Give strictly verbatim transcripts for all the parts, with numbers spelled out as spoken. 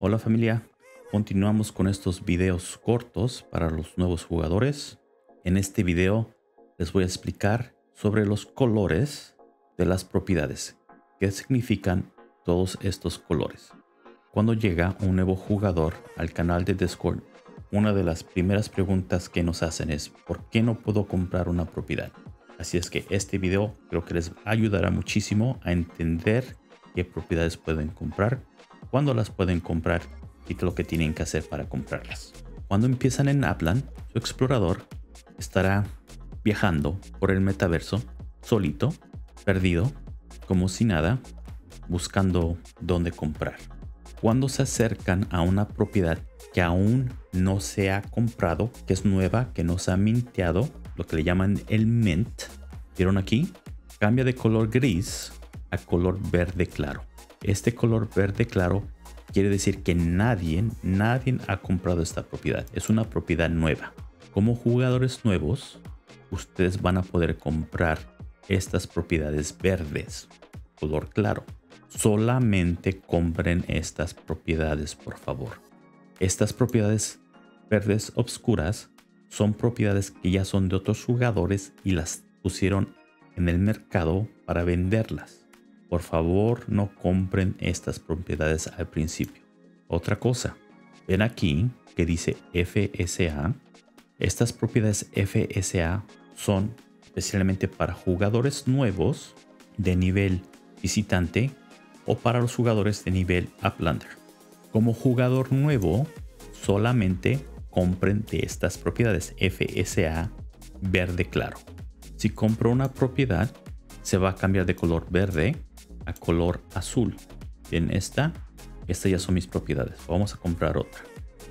Hola familia, continuamos con estos videos cortos para los nuevos jugadores. En este video les voy a explicar sobre los colores de las propiedades. ¿Qué significan todos estos colores? Cuando llega un nuevo jugador al canal de Discord, una de las primeras preguntas que nos hacen es ¿por qué no puedo comprar una propiedad? Así es que este video creo que les ayudará muchísimo a entender qué propiedades pueden comprar, cuándo las pueden comprar y qué es lo que tienen que hacer para comprarlas. Cuando empiezan en Upland, su explorador estará viajando por el metaverso solito, perdido, como si nada, buscando dónde comprar. Cuando se acercan a una propiedad que aún no se ha comprado, que es nueva, que no se ha minteado, lo que le llaman el mint, ¿vieron aquí? Cambia de color gris a color verde claro. Este color verde claro quiere decir que nadie, nadie ha comprado esta propiedad. Es una propiedad nueva. Como jugadores nuevos, ustedes van a poder comprar estas propiedades verdes, color claro. Solamente compren estas propiedades, por favor. Estas propiedades verdes oscuras son propiedades que ya son de otros jugadores y las pusieron en el mercado para venderlas. Por favor, no compren estas propiedades al principio. Otra cosa, ven aquí que dice F S A. Estas propiedades F S A son especialmente para jugadores nuevos de nivel visitante o para los jugadores de nivel Uplander. Como jugador nuevo, solamente compren de estas propiedades F S A verde claro. Si compro una propiedad, se va a cambiar de color verde a color azul. En esta, estas ya son mis propiedades. Vamos a comprar otra.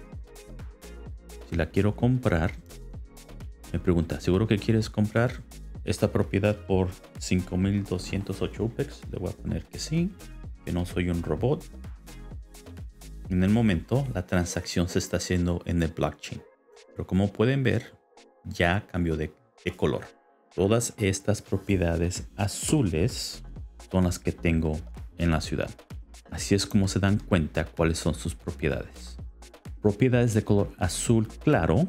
Si la quiero comprar, me pregunta, ¿seguro que quieres comprar esta propiedad por cinco mil doscientos ocho U P E X? Le voy a poner que sí, que no soy un robot. En el momento, la transacción se está haciendo en el blockchain. Pero como pueden ver, ya cambió de, de color. Todas estas propiedades azules son las que tengo en la ciudad. Así es como se dan cuenta cuáles son sus propiedades. Propiedades de color azul claro,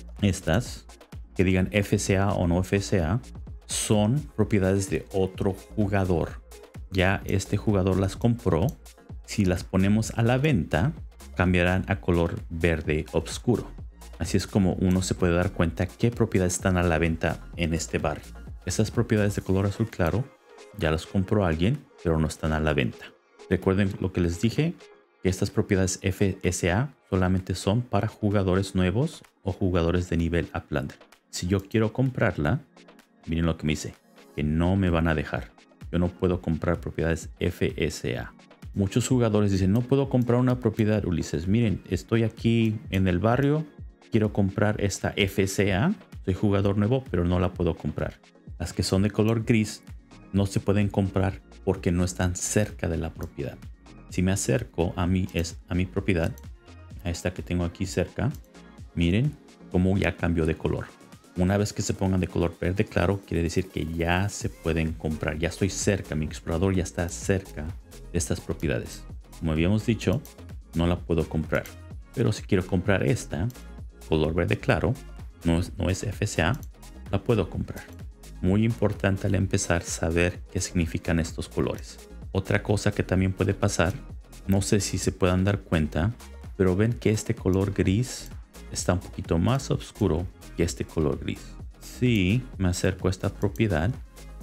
estas que digan F S A o no F S A, son propiedades de otro jugador. Ya este jugador las compró. Si las ponemos a la venta, cambiarán a color verde oscuro. Así es como uno se puede dar cuenta qué propiedades están a la venta en este barrio. Estas propiedades de color azul claro ya las compró alguien, pero no están a la venta. Recuerden lo que les dije, que estas propiedades F S A solamente son para jugadores nuevos o jugadores de nivel Uplander. Si yo quiero comprarla, miren lo que me dice, que no me van a dejar. Yo no puedo comprar propiedades F S A. Muchos jugadores dicen, no puedo comprar una propiedad, Ulises. Miren, estoy aquí en el barrio, quiero comprar esta F S A. Soy jugador nuevo, pero no la puedo comprar. Las que son de color gris no se pueden comprar porque no están cerca de la propiedad. Si me acerco a mi, es, a mi propiedad, a esta que tengo aquí cerca, miren cómo ya cambió de color. Una vez que se pongan de color verde claro, quiere decir que ya se pueden comprar. Ya estoy cerca, mi explorador ya está cerca de estas propiedades. Como habíamos dicho, no la puedo comprar. Pero si quiero comprar esta, color verde claro, no es, no es F S A, la puedo comprar. Muy importante al empezar saber qué significan estos colores. Otra cosa que también puede pasar, no sé si se puedan dar cuenta, pero ven que este color gris está un poquito más oscuro que este color gris. Si me acerco a esta propiedad,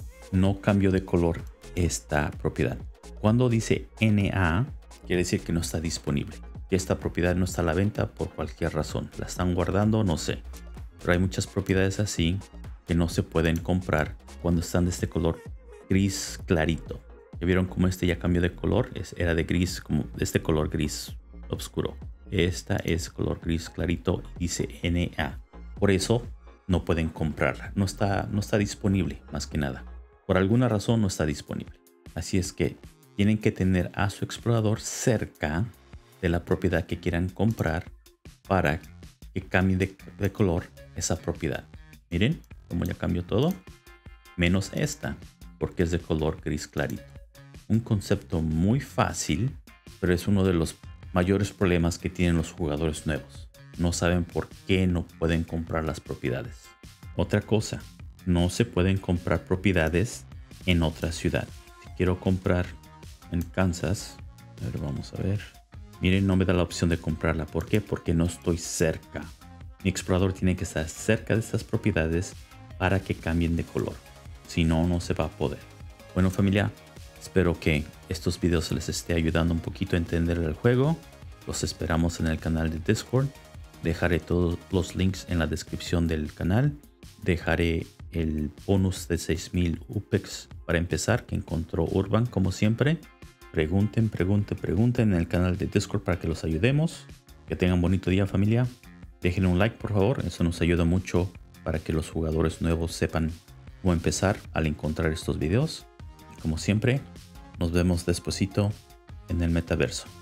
no cambio de color esta propiedad. Cuando dice N A, quiere decir que no está disponible. Que esta propiedad no está a la venta por cualquier razón. La están guardando, no sé. Pero hay muchas propiedades así que no se pueden comprar cuando están de este color gris clarito. ¿Ya vieron cómo este ya cambió de color? Es, era de gris, como de este color gris oscuro. Esta es color gris clarito y dice N A. Por eso no pueden comprarla. No está, no está disponible, más que nada. Por alguna razón no está disponible. Así es que tienen que tener a su explorador cerca de la propiedad que quieran comprar para que cambie de, de color esa propiedad. Miren cómo ya cambió todo. Menos esta, porque es de color gris clarito. Un concepto muy fácil, pero es uno de los mayores problemas que tienen los jugadores nuevos. No saben por qué no pueden comprar las propiedades. Otra cosa, no se pueden comprar propiedades en otra ciudad. Si quiero comprar en Kansas, a ver, vamos a ver. Miren, no me da la opción de comprarla. ¿Por qué? Porque no estoy cerca. Mi explorador tiene que estar cerca de estas propiedades para que cambien de color. Si no, no se va a poder. Bueno, familia, espero que estos videos les esté ayudando un poquito a entender el juego. Los esperamos en el canal de Discord. Dejaré todos los links en la descripción del canal. Dejaré el bonus de seis mil U P E X para empezar que encontró Urban como siempre. Pregunten, pregunten, pregunten en el canal de Discord para que los ayudemos. Que tengan un bonito día, familia. Dejen un like, por favor. Eso nos ayuda mucho para que los jugadores nuevos sepan cómo empezar al encontrar estos videos. Y como siempre, nos vemos despuesito en el metaverso.